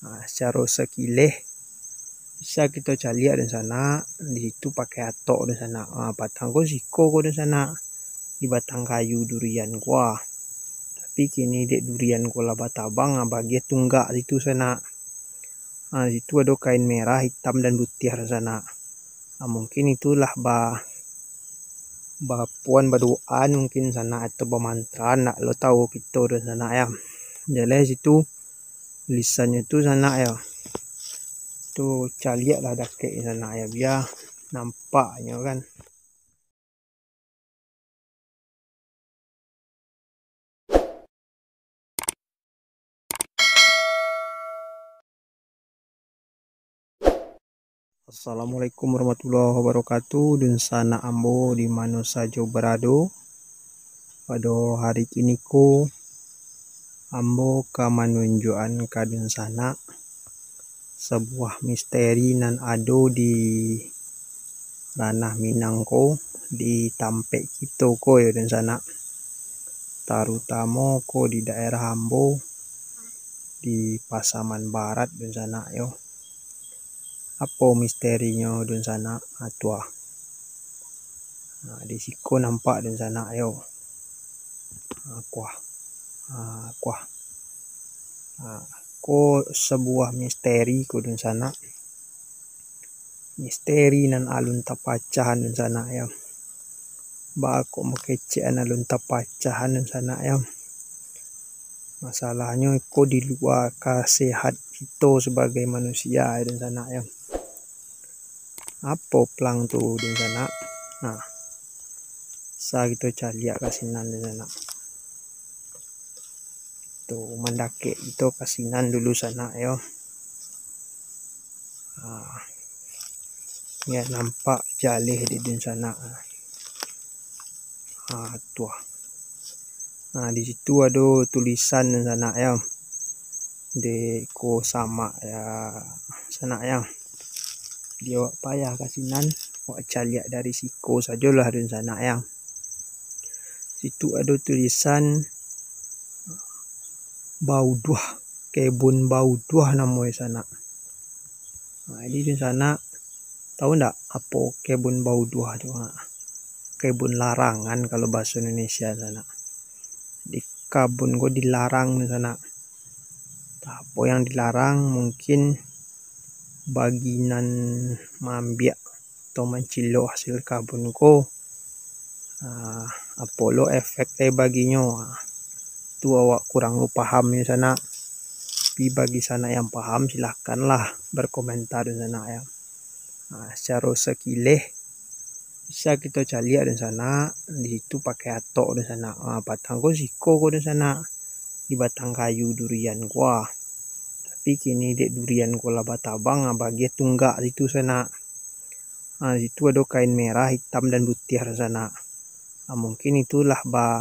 Secara sekilih bisa kita lihat di sana, di situ pakai atok di sana. Batang ko siko ko di sana, di batang kayu durian ko. Tapi kini dek durian ko lah batabang, bagian tunggak situ sana. Situ ada kain merah, hitam dan putih di sana. Mungkin itulah puan berdoaan mungkin sana atau bermantra, nak lo tahu kita di sana ya. Jadi situ tulisannya tu sana ya. Tu caliak lah dakek di sana ya, biar nampaknya kan. Assalamualaikum warahmatullahi wabarakatuh. Dan sana ambo di mana saja berada. Pada hari kini ko ambo ka menunjukkan kadun sana sebuah misteri nan ado di ranah Minang ko, di tampek kita ko ya dan sana. Terutama ko di daerah ambo di Pasaman Barat dan sana yo. Apa misterinya dan sana atua. Di siko nampak dan sana yo. Ko sebuah misteri ko dan sana. Misteri nan alun tapacahan dan sana ya. Ko makecean alun tapacahan dan sana ya. Masalahnya ko di luar kesehat kita sebagai manusia dan sana ya. Apa pelang tu di sana? Sa kita caliak kasinan di sana. Tu mendaki itu kasinan dulu sana ya. Ya nampak jalih di sana. Tuh. Di situ ada tulisan di sana ya. Deko sama ya sana ya. Dia payah kasinan, wak caliak dari siko sajalah di sana ya. Situ ada tulisan Bauduah, kebun Bauduah namanya sana. Jadi di sana tahu ndak apa kebun Bauduah itu? Kebun larangan kalau bahasa Indonesia sana. Di kebun gue dilarang di sana. Apa yang dilarang mungkin baginan mambiak atau mencilo hasil kebun ko. Apolo efek baginya. Itu awak kurang paham di sana. Tapi bagi sana yang paham silahkanlah berkomentar di sana ya. Secara sekilih bisa kita lihat di sana, di situ pakai atok di sana. Batang ko siko ko di sana, di batang kayu durian ko. Tapi kini dek durian ko lah batabang, bagian tunggak situ sana. Situ ada kain merah, hitam dan putih di sana. Mungkin itulah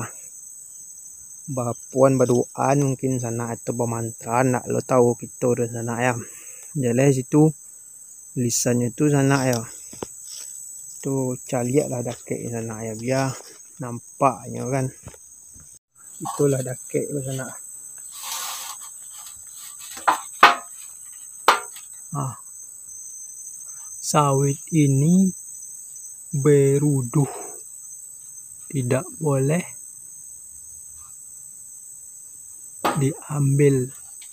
puan berdoaan mungkin sana atau bermantra, nak lo tahu kita di sana ya. Jadi situ tulisannya tu sana ya. Tu caliak lah dakek di sana ya, biar nampaknya kan. Itulah dakek di sana. Sawit ini beruduh, tidak boleh diambil.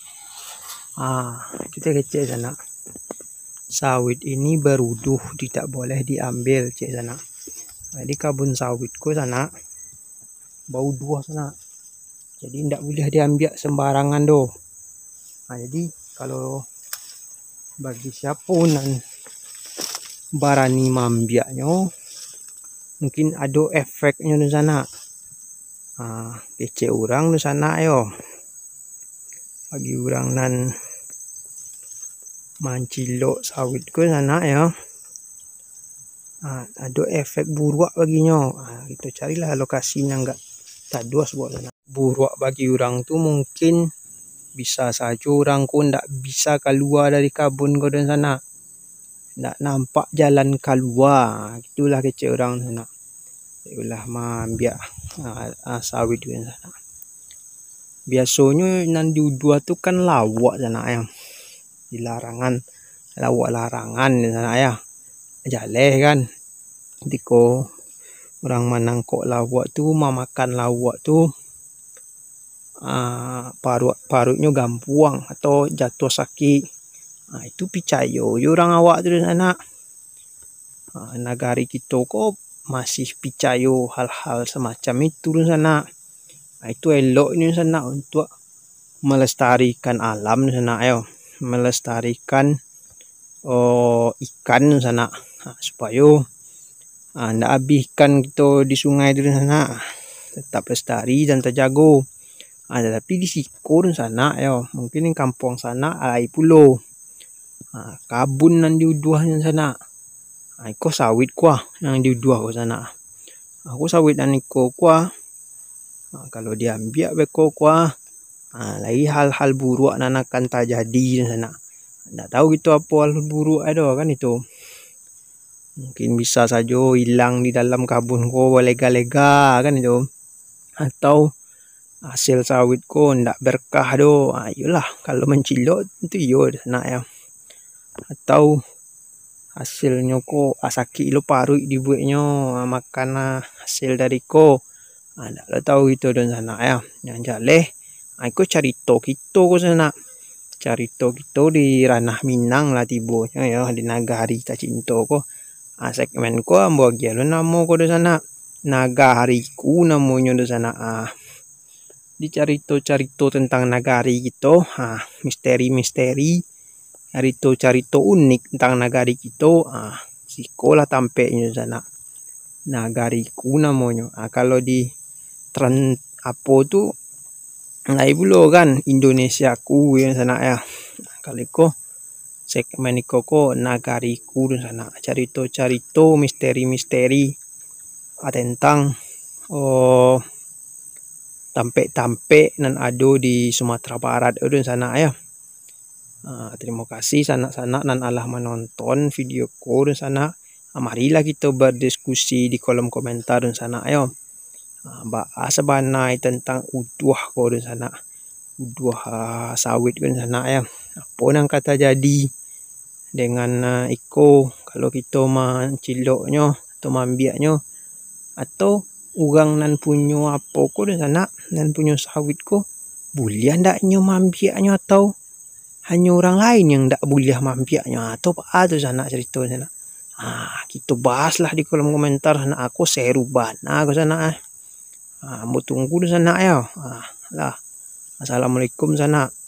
Kita kecek sana. Sawit ini beruduh, tidak boleh diambil cek sana. Jadi kebun sawitku sana bau dua sana. Jadi tidak boleh diambil sembarangan do. Jadi kalau bagi siapapun barani mambiaknya, mungkin ada efeknya di sana. Kece orang di sana yo. Bagi orang nan mancilok sawit ke sana ya. Ada efek buruk baginya. Kita carilah lokasi yang enggak taduas buat sana. Buruk bagi orang tu mungkin bisa saja orang ku ndak bisa keluar dari kebun ko dan sana. Ndak nampak jalan keluar. Itulah kece orang sana. Itulah mambiak sawit di sana. Biasanya nan di dua tu kan lawak sana ya. di larangan, lawak larangan di sana ya. Jaleh kan, tiko orang manangkok lawak tu makan lawak tu parutnya gampuang atau jatuh sakit. Itu picayo orang awak tu di sana. Negari kita kok masih picayo hal-hal semacam itu di sana. Itu elok di sana untuk melestarikan alam di sana ya, melestarikan ikan di sana, supaya ndak habis ikan kita di sungai di sana tetap lestari dan terjaga. Tetapi di siko di sana ya, mungkin di kampung sana ai pulo kabun nan diuduh di sana. Iko sawit kuah yang diuduh ke sana. Aku sawit dan iko kuah. Kalau diambil beko kuah, lagi hal-hal buruk nan akan terjadi di sana. Ndak tahu gitu apa hal buruk ada kan itu. Mungkin bisa saja hilang di dalam kabun ko lega-lega kan itu. Atau hasil sawit ko ndak berkah do. Ayolah kalau mencilok itu yo sana ya. Atau hasilnya ko sakit lo parut dibuatnya makan hasil dari ko. Ndak lo tahu itu dan sana ya. Yang jaleh aku carito kita ko sana. Carito kita di ranah Minang lah tibonya ya, di Nagari Tacinto ko. Segmen ko bagian lo namo ko di sana. Nagariku namanya di sana. Di carito-carito tentang nagari gitu, misteri-misteri, carito-carito unik tentang nagari gitu, sekolah tampaknya di sana. Nagariku namanya. Kalau di tren apa tu lain pula kan Indonesiaku yang sana ya. Kali ko segmen ko nagariku di sana. Carito-carito misteri-misteri tentang tampek-tampek nan ada di Sumatera Barat di sana ya. Terima kasih sanak-sanak nan alah menonton video ko di sana. Marilah kita berdiskusi di kolom komentar di sana ya. Bahas sebanai tentang uduh ko di sana. Uduh sawit di sana ya. Apa yang kata jadi dengan iko kalau kita menciloknya atau mambiaknya, atau orang nan punya apa ko di sana, nan punya sawit ko boleh ndaknya mambiaknya, atau hanya orang lain yang ndak boleh mambiaknya, atau apa tu sana cerita sana. Kita bahaslah di kolom komentar sana. Aku seru bana ke sana. Mau tunggu di sana ya. Assalamualaikum sana.